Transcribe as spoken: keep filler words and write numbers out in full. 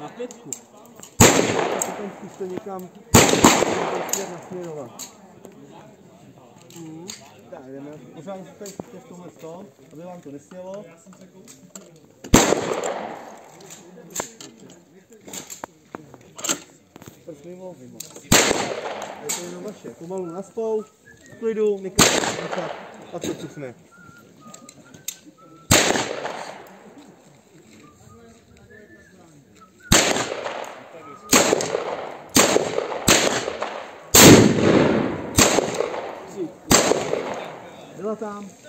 Na pětku. Potom zkuste někam nasměrovat. Hmm. Tak jdeme. Pořád tady zkuste v tomhle tom, aby vám to nesnělo. Prst mimo, mimo. A je to jenom vaše. Pomalu naspou, v klidu, mikrofon nechat a to cuchne. Byla tam.